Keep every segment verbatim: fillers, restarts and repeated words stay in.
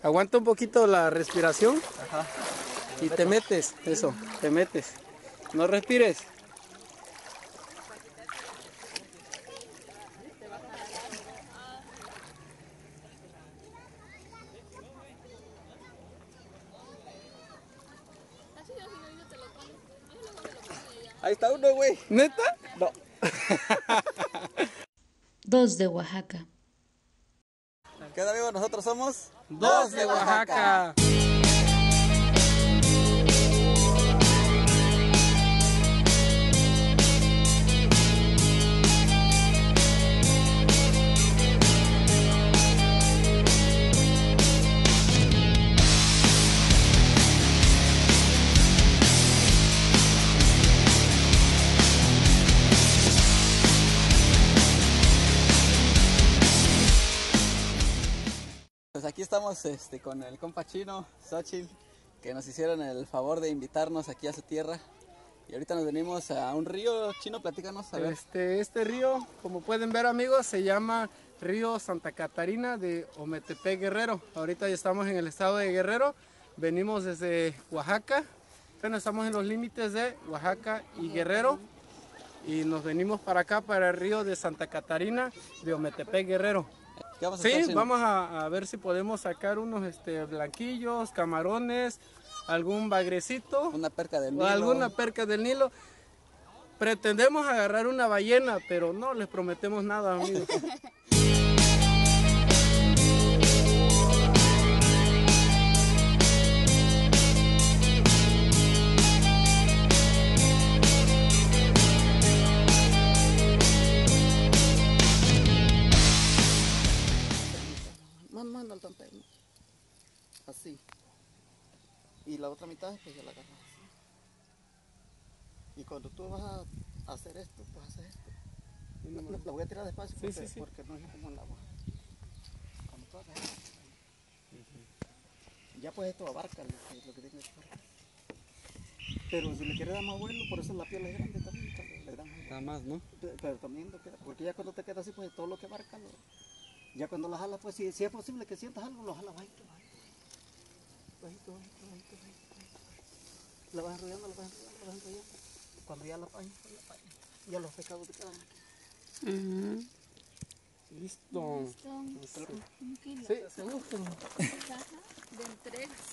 Aguanta un poquito la respiración. Ajá. Y te metes, eso, te metes. No respires. Ahí está uno, güey. ¿Neta? No. Dos de Oaxaca. ¿Qué onda, amigos? Nosotros somos Dos de Oaxaca. Pues aquí estamos este, con el compa Chino, Xochitl, que nos hicieron el favor de invitarnos aquí a su tierra. Y ahorita nos venimos a un río. Chino, platícanos, a ver. Este, este río, como pueden ver, amigos, se llama Río Santa Catarina de Ometepec, Guerrero. Ahorita ya estamos en el estado de Guerrero, venimos desde Oaxaca. Bueno, estamos en los límites de Oaxaca y Guerrero y nos venimos para acá, para el río de Santa Catarina de Ometepec, Guerrero. ¿Qué vamos a Sí, hacer, Chino? vamos a, a ver si podemos sacar unos este, blanquillos, camarones, algún bagrecito. Una perca del O Nilo. alguna perca del Nilo. Pretendemos agarrar una ballena, pero no les prometemos nada, amigos. Mano, mano, al tanteo. Así. Y la otra mitad, pues ya la agarras así. Y cuando tú vas a hacer esto, pues haces esto. La, la voy a tirar despacio porque, Sí, sí, sí. porque no es como el agua. Cuando tú hagas esto, ya pues esto abarca lo que, lo que tiene que abarcar. Pero si le quieres dar más vuelo, por eso la piel es grande también, le dan más vuelo. Nada más, ¿no? Pero, pero también lo queda, porque ya cuando te queda así, pues todo lo que abarca, lo, ya cuando la jalas, pues si, si es posible que sientas algo, lo jalas bajito, bajito. Bajito, bajito, bajito, bajito, bajito. La vas enrollando, la vas enrollando, la vas enrollando. Cuando ya la pañas, pues la pañas. Ya los pescados te quedan aquí. Uh-huh. Listo. Listo. Un kilo. Sí, seguro. Caja de entregas.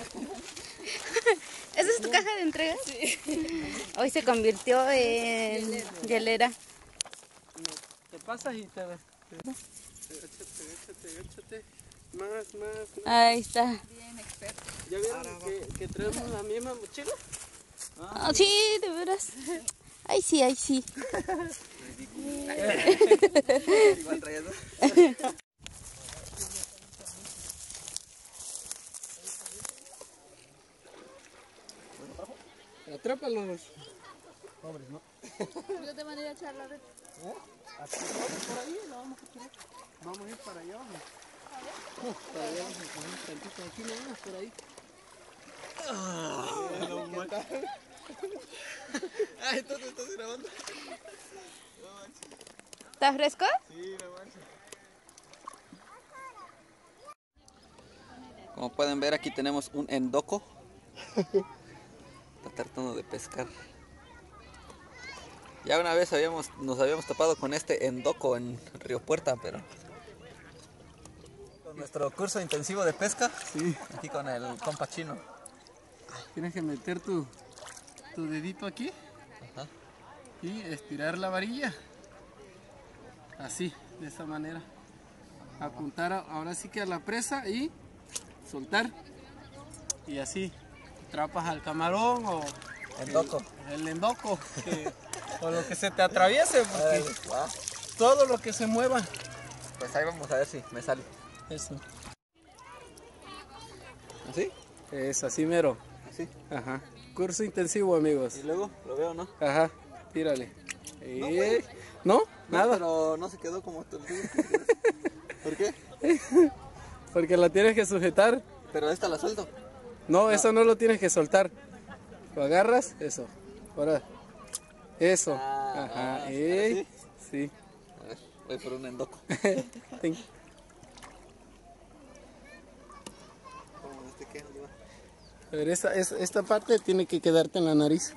¿Esa es tu caja de entregas? Sí. Hoy se convirtió en hielera. Te pasas y te ves. Échate, échate, échate. Más, más, más. Ahí está. Bien experto. ¿Ya vieron que, que traemos la misma mochila? Ah, sí, de veras. Ay, sí, ay, sí. Igual traes, ¿no? Atrápalos. Pobres, ¿no? Yo te van a ir a echar la red. ¿Eh? Aquí, por ahí la vamos a tirar. Vamos a ir para allá. ¿No? No, para allá vamos a coger tantito. Aquí no vamos, por ahí. Ay, ¿tú te estás grabando? ¿Está fresco? Sí, no manches. Como pueden ver, aquí tenemos un endoco. Está tratando de pescar. Ya una vez habíamos, nos habíamos topado con este endoco en Río Puerta, pero con nuestro curso intensivo de pesca, Sí. aquí con el compa Chino. Tienes que meter tu, tu dedito aquí. Ajá. Y estirar la varilla. Así, de esa manera. Apuntar a- ahora sí que a la presa y soltar. Y así atrapas al camarón o Endoco. el endoco. que- o lo que se te atraviese, porque Ay, guau. todo lo que se mueva. Pues ahí vamos a ver si me sale. Eso. ¿Así? Es así mero. Así. Ajá. Curso intensivo, amigos. Y luego lo veo, ¿no? Ajá. Tírale. No, Eh, güey. ¿No? No, Nada. pero no se quedó como tú. ¿Por qué? Porque la tienes que sujetar. Pero esta la suelto. No, eso no lo tienes que soltar. Lo agarras, eso. Ahora. Eso. Ah, Ajá. ah, Ey. Sí. A ver, voy por un endoco. Ten. A ver, esa, esa- esta parte tiene que quedarte en la nariz.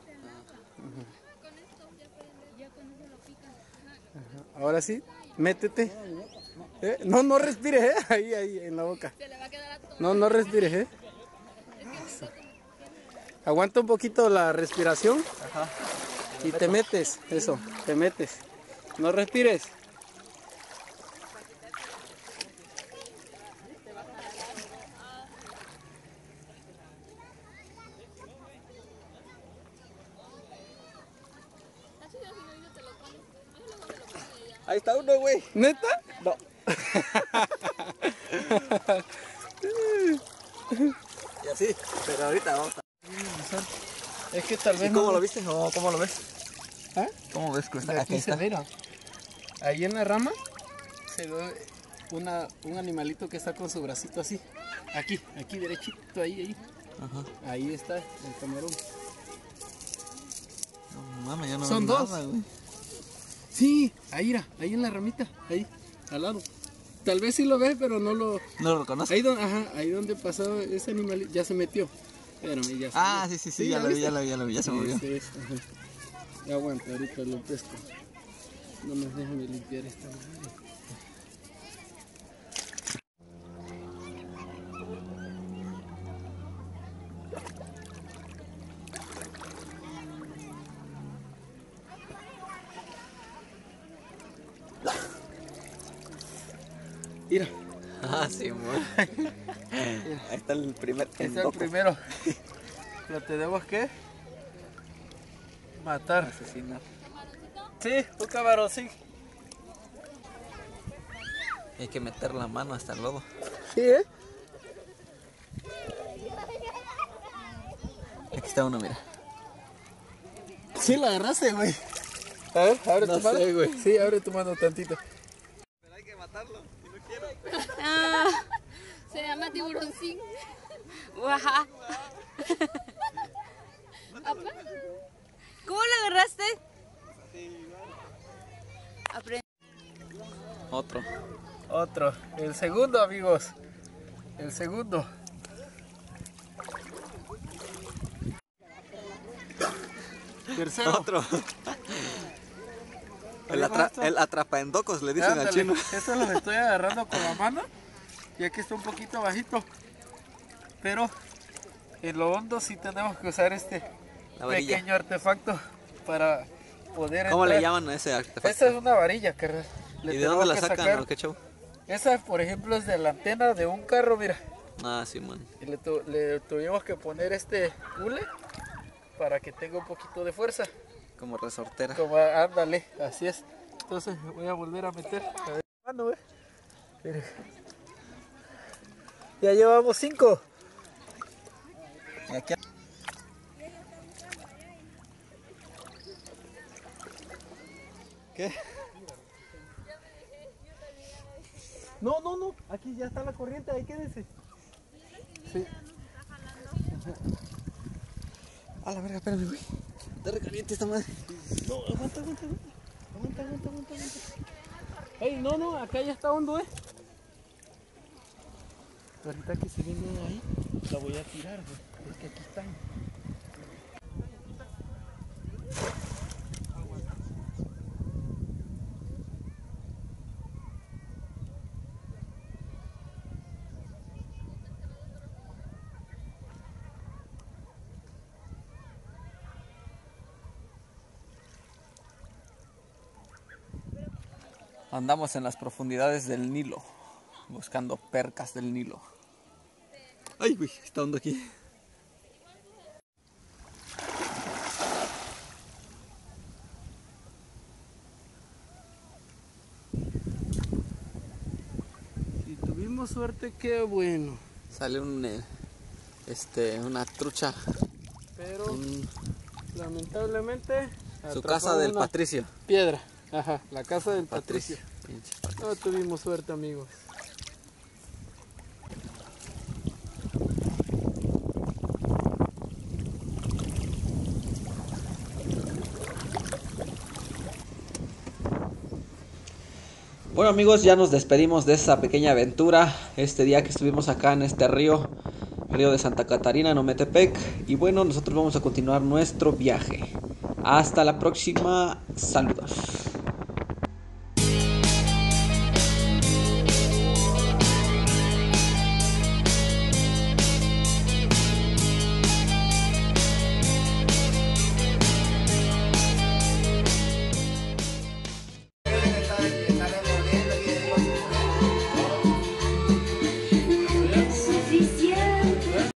Ajá. Ahora sí, métete. ¿Eh? No, no respires, ¿eh? Ahí, ahí, en la boca. Se le va a quedar a todo. No, no respires, ¿eh? Eso. Aguanta un poquito la respiración. Ajá. Y te metes, eso, te metes. No respires. Ahí está uno, güey. ¿Neta? No. Y así, pero ahorita vamos a... Es que tal vez ¿Y cómo no- lo viste? ¿Cómo, cómo lo ves? ¿Ah? ¿Cómo ves que está? De Aquí aquí se está. mira. Ahí en la rama se ve una, un animalito que está con su bracito así. Aquí, aquí derechito, ahí, ahí. Ajá. Ahí está el camarón. No mames, ya no Son veo dos. nada, güey. Sí, ahí mira, ahí en la ramita, ahí, al lado. Tal vez sí lo ves, pero no lo... No lo reconozco. Ahí donde, ajá, ahí donde pasó ese animalito, ya se metió. Espérame, ya se Ah, metió. sí, sí, sí, ya lo vi, viste? ya lo vi, ya lo vi, ya se movió. Ese es, ajá. Ya aguanta, ahorita lo pesco. No nos dejan de limpiar esta madre. Mira, Ah, sí, güey. Ahí está el primer este es el endoco. primero. Lo tenemos que matar. Asesinar. Sí, un camarón, sí. Hay que meter la mano hasta el lodo. Sí, ¿eh? Aquí está uno, mira. Sí, la agarraste, güey. A ver, abre No tu mano. sé, güey. Sí, abre tu mano tantito. Pero hay que matarlo, si no quiero. Ah, Se llama tiburoncín. guaja. ¿Cómo lo agarraste? Aprende. Otro. Otro. El segundo, amigos. El segundo. Tercero. Otro. El, atra el atrapaendocos le dicen al Ándale, chino. Eso lo estoy agarrando con la mano. Y aquí está un poquito bajito. Pero en lo hondo sí tenemos que usar este La varilla. pequeño artefacto para poder ¿Cómo le entrar. llaman a ese artefacto? Esta es una varilla, carnal. Le ¿Y de dónde tenemos la que sacan sacar- o qué chavo? Esa, por ejemplo, es de la antena de un carro, mira. Ah, sí, man. Y le, tu- le tuvimos que poner este hule para que tenga un poquito de fuerza. Como resortera. Como, ándale, así es. Entonces voy a volver a meter. A ver, mano, eh. Mire. Ya llevamos cinco. Y aquí... ¿Qué? No, no, no. Aquí ya está la corriente, ahí quédese. Sí. A la verga, espérame, güey. Está recaliente esta madre. No, aguanta, aguanta, aguanta. Aguanta, aguanta, aguanta, aguanta. Ey, no, no, acá ya está hondo, eh. Ahorita que se viene ahí, la voy a tirar, güey. Es que aquí están. Andamos en las profundidades del Nilo, buscando percas del Nilo. Ay, güey, está hondo aquí. Si tuvimos suerte, qué bueno. Sale un, eh, este, una trucha. Pero un- lamentablemente su atrapó casa del una Patricio. piedra. Ajá, la casa del Patricio. Pinche Patricio. No tuvimos suerte, amigos. Bueno amigos, ya nos despedimos de esa pequeña aventura. Este día que estuvimos acá en este río, río de Santa Catarina en Ometepec. Y bueno, nosotros vamos a continuar nuestro viaje. Hasta la próxima, saludos.